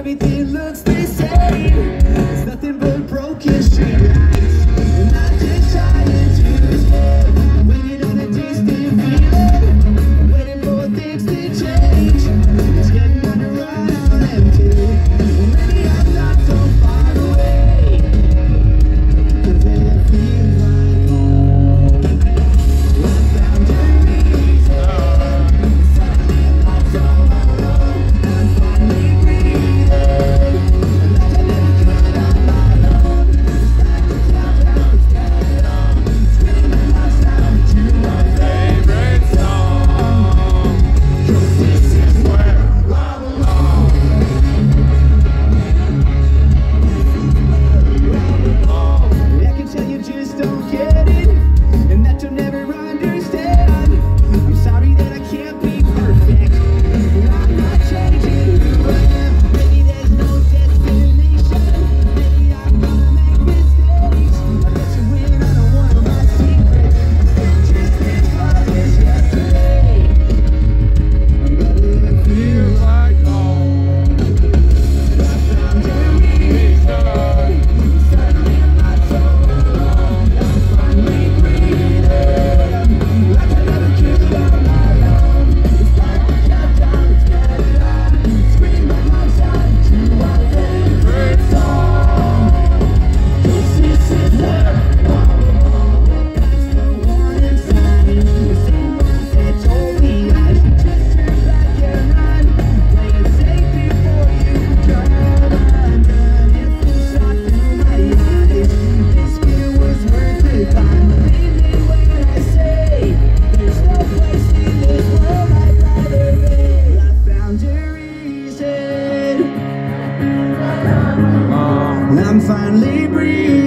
everything looks the same. It's nothing but broken street lights, and I'm just trying to escape. I'm waiting on a distant feeling, I'm waiting for things to change. It's getting on the run on empty. Well, maybe I'm not so far away, 'cause it feels like home. I found a reason. Suddenly I'm not so alone. I'm finally breathing. Like I never could on my own. Start to count down, let's get it on. Screaming my sound to my favorite song. 'Cause this is where I belong. I can tell you just don't get it, and that you'll never understand. I'm sorry that I can't be perfect, but I'm not changing who I am. Maybe there's no destination, maybe I'm gonna make mistakes. I bet you in on one of my secrets, just as far as yesterday. But it feels like home. I found a reason. Suddenly I'm not so alone. I'm finally breathing. Like I never could on my own. It's like the countdown, let's get it on. Scream my lungs out to our favorite song. 'Cause this is where I belong. That's the one inside. The same ones that told me I should just turn back and run. Play it safe before you come undone. It feels shot through my eyes. This fear was worth it. I'm believing when I say there's no place in this world I'd rather be. I found a reason. I'm finally breathing.